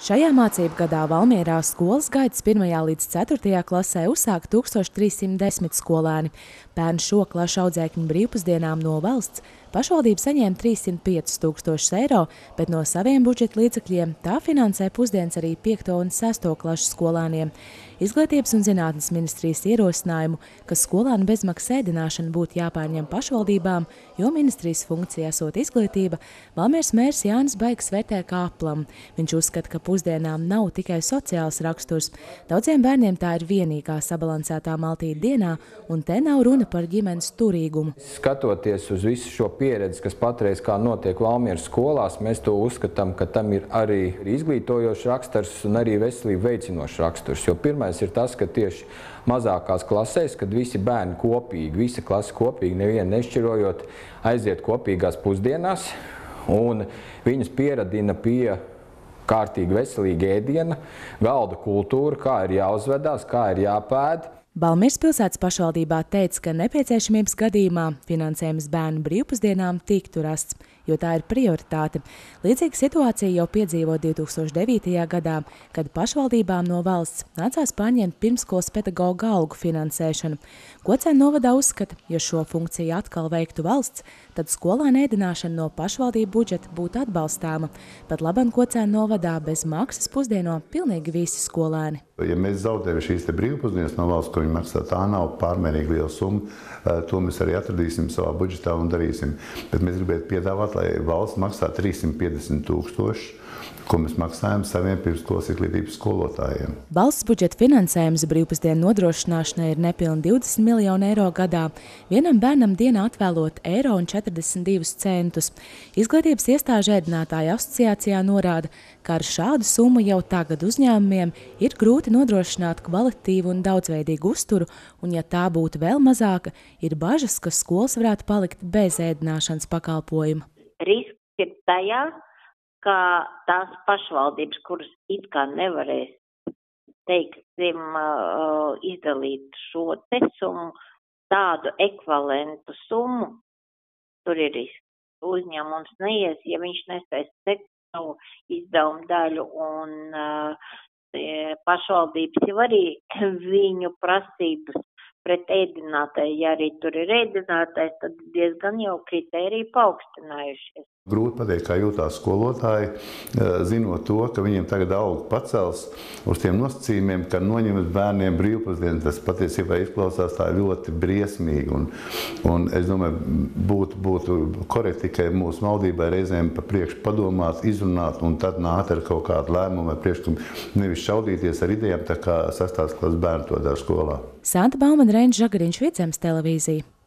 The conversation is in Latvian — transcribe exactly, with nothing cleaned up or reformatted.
Šajā mācību gadā Valmierā skolas gaitas pirmajā līdz ceturtajā klasē uzsāk tūkstoš trīs simt desmit skolēni. Pērn šo klašu audzēkņu brīvpusdienām no valsts pašvaldība saņēma trīs simt piecus tūkstošus eiro, bet no saviem budžeta līdzekļiem tā finansē pusdienas arī piekto un sesto klašu skolēniem. Izglītības un zinātnes ministrijas ierosinājumu, ka skolēnu bezmaksas ēdināšana būtu jāpārņem pašvaldībām, jo ministrijas funkcija esot izglītība, Valmieras mērs Jānis Baigs vērtē kā aplam. Viņš uzskata, ka pusdienām nav tikai sociāls raksturs. Daudziem bērniem tā ir vienīgā sabalansētā maltīte dienā, un te nav runa par ģimenes turīgumu. Skatoties uz visu šo pieredzi, kas patreiz kā notiek Valmieras skolās, mēs to uzskatām, ka tam ir arī izglītojošs raksturs un arī veselību veicinošs raksturs. Jo pirmais ir tas, ka tieši mazākās klasēs, kad visi bērni kopīgi, visa klase kopīgi, nevienu nešķirojot, aiziet kopīgās pusdienās, un viņus pieradina pie kārtīgi veselīga ēdiena, galda kultūra, kā ir jāuzvedās, kā ir jāpēd. Valmieras pilsētas pašvaldībā teica, ka nepieciešamības gadījumā finansējums bērnu brīvpusdienām tiktu rasts, jo tā ir prioritāte. Līdzīga situācija jau piedzīvo divi tūkstoši devītajā gadā, kad pašvaldībām no valsts nācās pārņemt pirmskolas pedagoga algu finansēšanu. Kocēnu novadā uzskata, ja šo funkciju atkal veiktu valsts, tad skolēnu ēdināšana no pašvaldību budžeta būtu atbalstāma. Pat labam Kocēnu novadā bez maksas pusdieno pilnīgi visi skolēni. Ja mēs zaudējam šīs te brīvpusdienas no valsts, ko viņi maksā, tā nav pārmērīgi liela summa. To mēs arī atradīsim savā budžetā un darīsim. Bet mēs gribētu piedāvāt, lai valsts maksā trīs simt piecdesmit tūkstoši, ko mēs maksājam saviem pirmskolas izglītības skolotājiem. Valsts budžeta finansējums brīvpusdienu nodrošināšanai ir nepilni divdesmit miljoni eiro gadā. Vienam bērnam dienā atvēlot eiro un četrdesmit divus centus. Izglītības iestāžu ēdinātāju asociācijā norāda, ka ar šādu summu jau tagad uzņēmumiem ir grūti nodrošināt kvalitatīvu un daudzveidīgu uzturu, un ja tā būtu vēl mazāka, ir bažas, ka skolas varētu palikt bez ēdināšanas pakalpojuma. Risks ir tajā, ka tās pašvaldības, kuras it kā nevarēs, teiksim, izdalīt šo te summu, tādu ekvivalentu summu, tur ir risks. Uzņēmums neies, ja viņš nespēs sekt savu izdevumu daļu, un uh, pašvaldības jau arī viņu prasības pret ēdinātāju, ja arī tur ir ēdinātājs, tad diezgan jau kritēriji paaugstinājušies. Grūti pateikt, kā jūtās skolotāji, zinot to, ka viņiem tagad alga pacels uz tiem nosacījumiem, ka noņemt bērniem brīvpusdienas. Tas patiesībā izklausās tā ļoti briesmīgi. Un, un es domāju, būtu, būtu korekti tikai mūsu valdībai reizēm pa priekšu padomāt, izrunāt un tad nākt ar kaut kādu lēmumu vai priekšlikumu, nevis šaudīties ar idejām, tā kā sestās klases bērni to dara skolā. Santa Baumana, Reinis Žagariņš, Vidzemes televīzija.